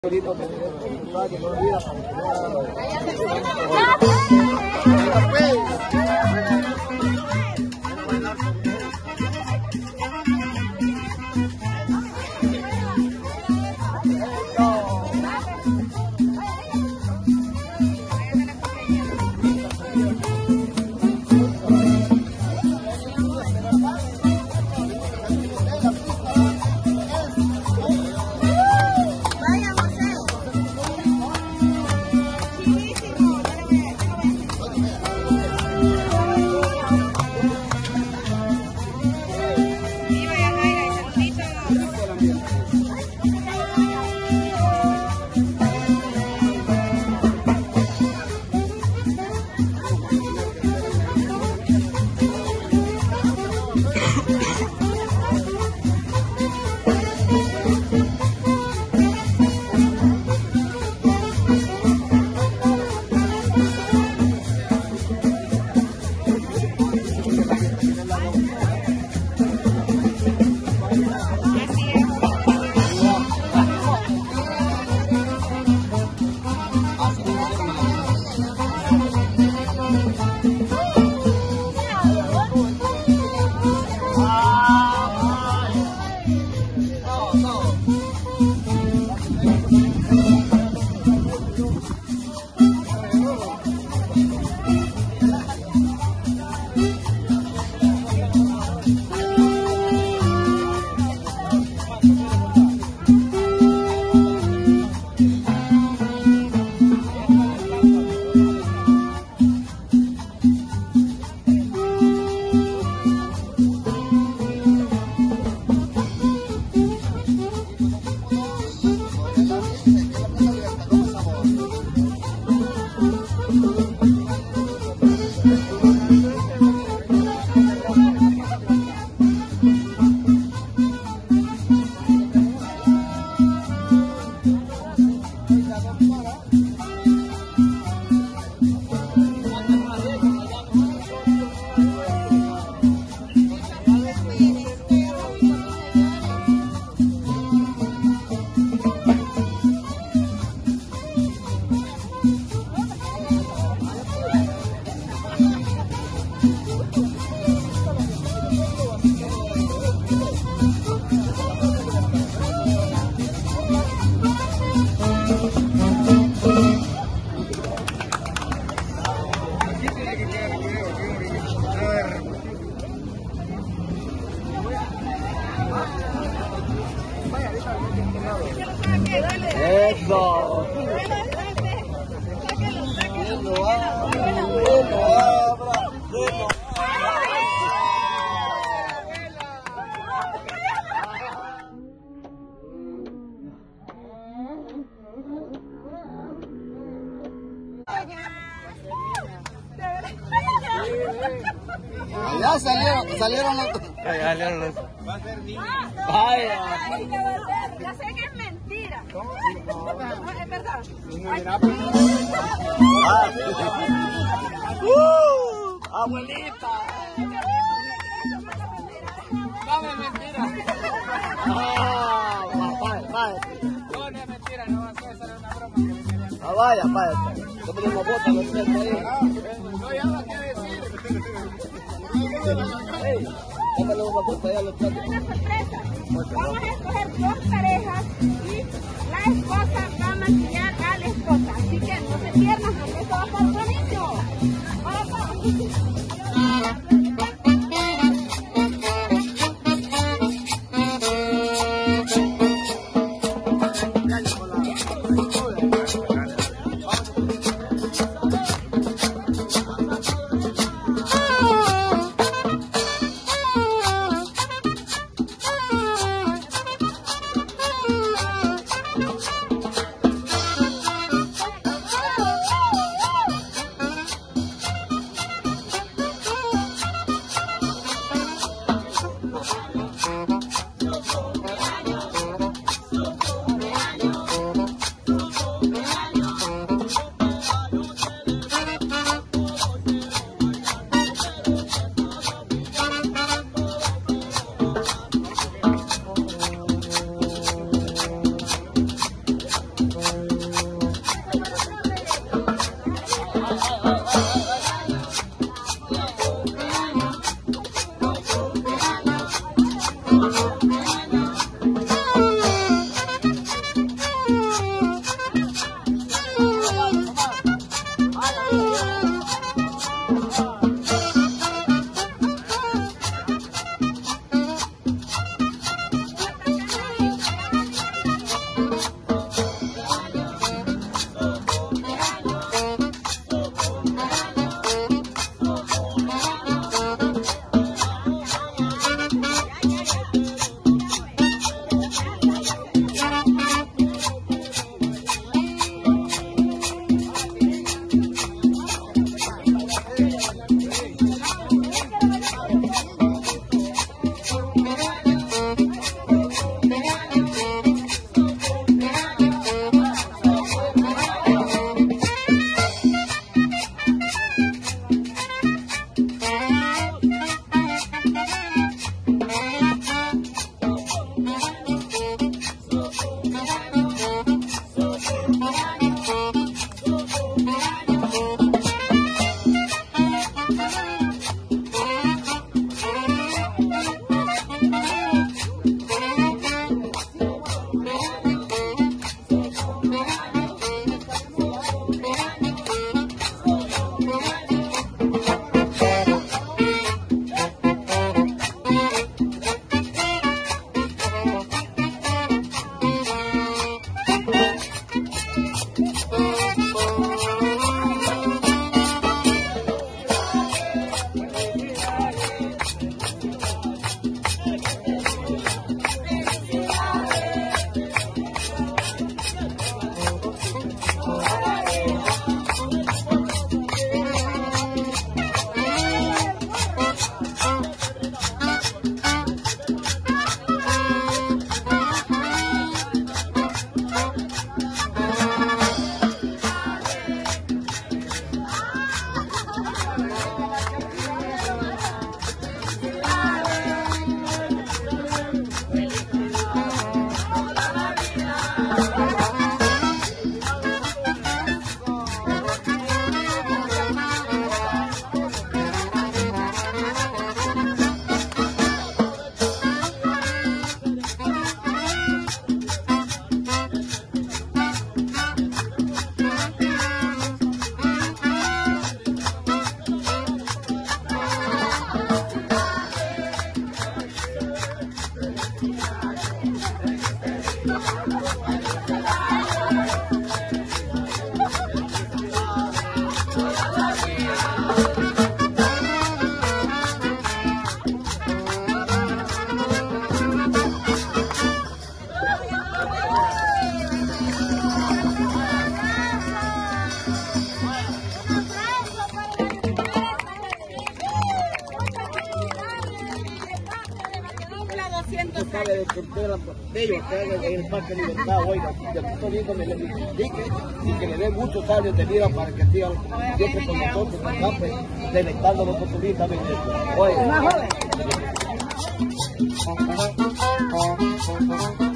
Eso. Ya salieron los... Va a ser niño. Vaya. Ya sé que es mentira. Es verdad. Abuelita. Dame mentira. Vaya. No es mentira, no va a ser, esa era una broma que le quería. Vaya. Yo me una bota, lo siento ahí. No, ya va, ¿qué decir? Hey, déjale una bota ahí a los platos. Una sorpresa. Vamos a escoger dos parejas y la esposa va a maquillar a la esposa. Así que no se pierdan porque esto va a estar buenísimo. de ellos que hagan en el Parque Libertad, oiga, de Puerto me le indique y que le den muchos años de vida para que sigan siempre con nosotros, siempre deleitando a los oportunistas. Oiga.